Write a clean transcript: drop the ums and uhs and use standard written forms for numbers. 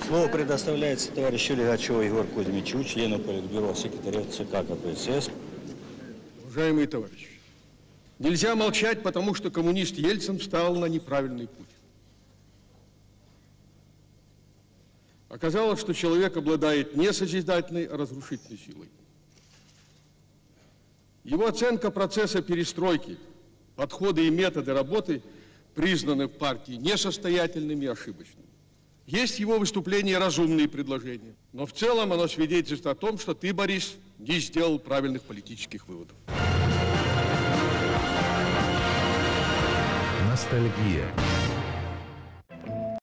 Слово предоставляется товарищу Легачеву Егору Кузьмичу, члену Политбюро, секретарю ЦК КПСС. Уважаемые товарищи, нельзя молчать, потому что коммунист Ельцин встал на неправильный путь. Оказалось, что человек обладает не созидательной, а разрушительной силой. Его оценка процесса перестройки, подходы и методы работы признаны в партии несостоятельными и ошибочными. Есть в его выступлении разумные предложения, но в целом оно свидетельствует о том, что ты, Борис, не сделал правильных политических выводов. Ностальгия.